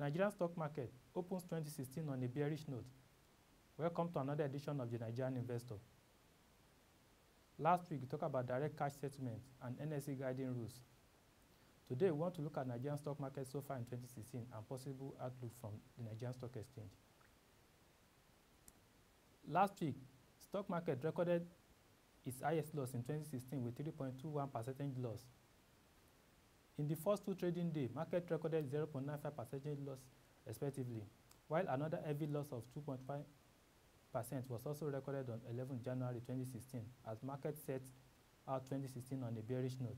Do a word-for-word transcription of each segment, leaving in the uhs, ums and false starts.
Nigerian stock market opens twenty sixteen on a bearish note. Welcome to another edition of the Nigerian Investor. Last week, we talked about direct cash settlement and N S E guiding rules. Today, we want to look at Nigerian stock market so far in twenty sixteen and possible outlook from the Nigerian Stock Exchange. Last week, stock market recorded its highest loss in twenty sixteen with three point two one percent loss. In the first two trading days, market recorded zero point nine five percent loss respectively, while another heavy loss of two point five percent was also recorded on eleventh January twenty sixteen as market set out twenty sixteen on a bearish note.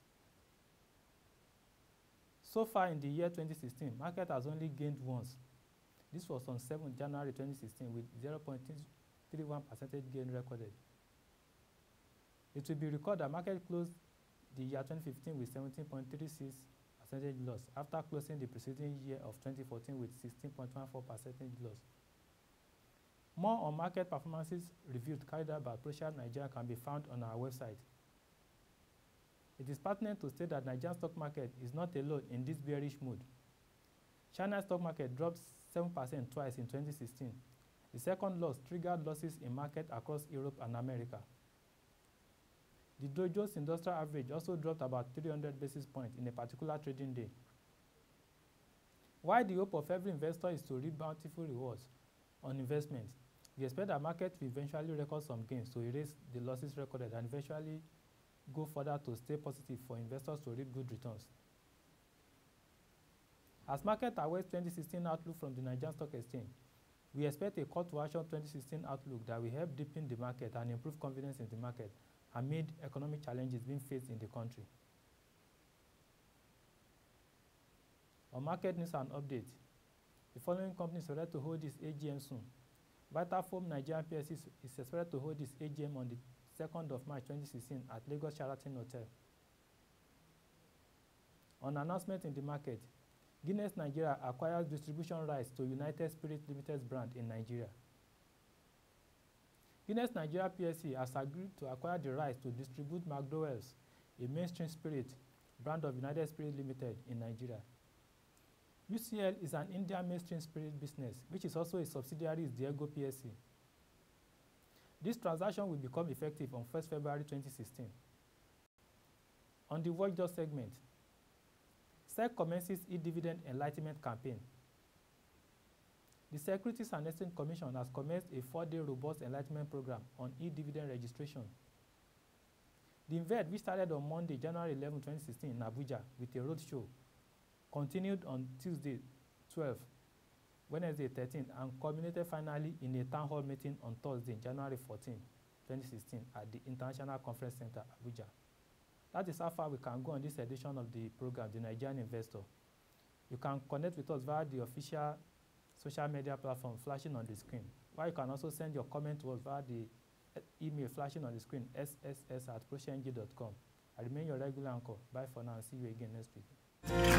So far in the year twenty sixteen, market has only gained once. This was on seventh January twenty sixteen with zero point three one percent gain recorded. It will be recorded that market closed the year twenty fifteen with seventeen point three six percent loss after closing the preceding year of twenty fourteen with sixteen point one four percent loss. More on market performances reviewed carried out by Bearish Nigeria can be found on our website. It is pertinent to state that Nigerian stock market is not alone in this bearish mood. China's stock market dropped seven percent twice in twenty sixteen. The second loss triggered losses in market across Europe and America. The Dow Jones Industrial Average also dropped about three hundred basis points in a particular trading day. While the hope of every investor is to reap bountiful rewards on investments, we expect that market will eventually record some gains to erase the losses recorded and eventually go further to stay positive for investors to reap good returns. As market awaits twenty sixteen outlook from the Nigerian Stock Exchange, we expect a call to action twenty sixteen outlook that will help deepen the market and improve confidence in the market amid economic challenges being faced in the country. On market news and updates, the following companies are ready to hold this A G M soon. Vitafoam Nigerian P L C is expected to hold this A G M on the second of March twenty sixteen at Lagos Sheraton Hotel. On announcement in the market, Guinness Nigeria acquires distribution rights to United Spirits Limited's brand in Nigeria. Guinness Nigeria P L C has agreed to acquire the rights to distribute McDowell's, a mainstream spirit brand of United Spirits Limited in Nigeria. U C L is an Indian mainstream spirit business, which is also a subsidiary of Diageo P L C. This transaction will become effective on first February twenty sixteen. On the Watchdog segment, S E C commences e-dividend enlightenment campaign. The Securities and Exchange Commission has commenced a four-day robust enlightenment program on e-dividend registration. The event, which started on Monday, January eleventh, twenty sixteen in Abuja with a roadshow, continued on Tuesday, twelfth, Wednesday, thirteenth, and culminated finally in a town hall meeting on Thursday, January fourteenth, twenty sixteen at the International Conference Center, Abuja. That is how far we can go on this edition of the program, the Nigerian Investor. You can connect with us via the official social media platform flashing on the screen, while you can also send your comment to us via the email flashing on the screen, s s s at prosheng dot com. I remain your regular anchor. Bye for now and see you again next week.